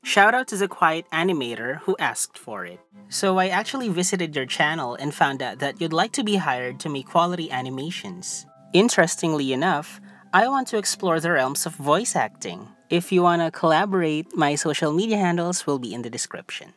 Shout out to the quiet animator who asked for it. So I actually visited your channel and found out that you'd like to be hired to make quality animations. Interestingly enough, I want to explore the realms of voice acting. If you want to collaborate, my social media handles will be in the description.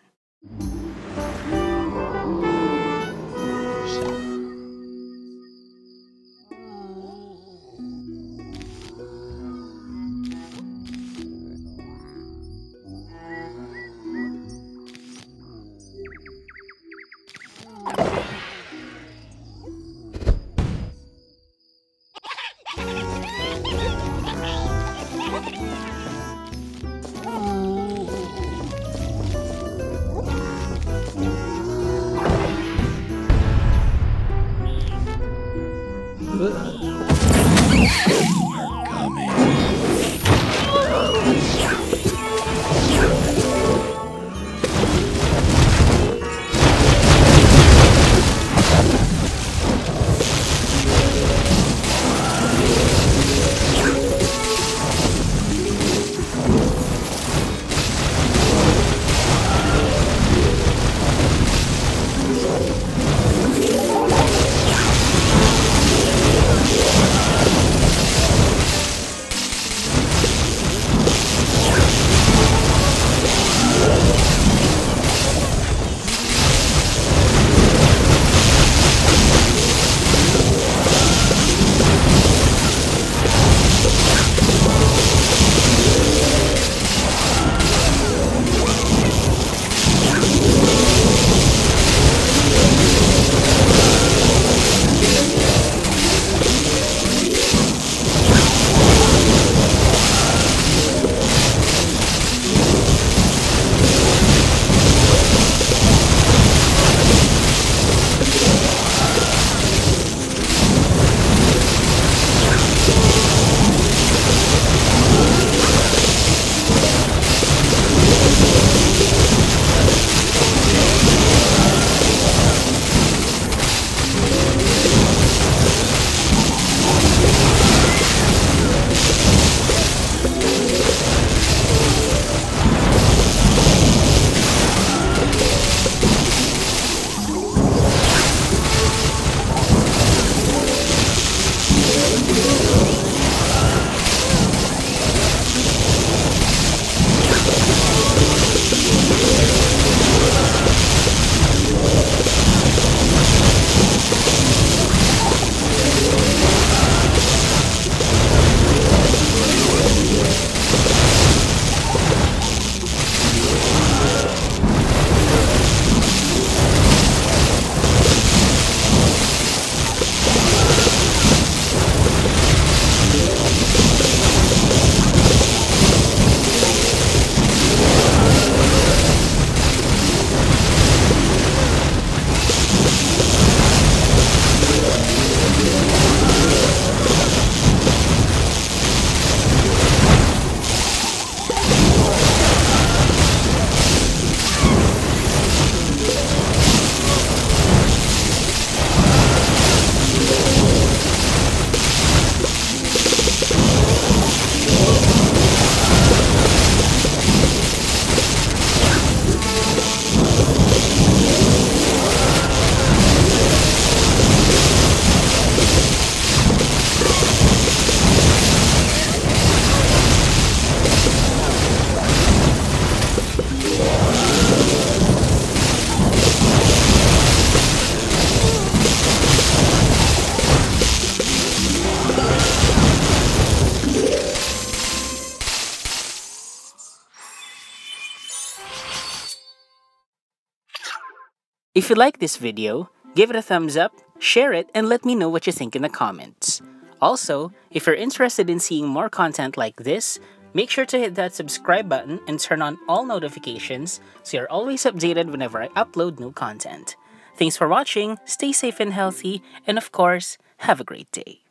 If you like this video, give it a thumbs up, share it, and let me know what you think in the comments. Also, if you're interested in seeing more content like this, make sure to hit that subscribe button and turn on all notifications so you're always updated whenever I upload new content. Thanks for watching, stay safe and healthy, and of course, have a great day.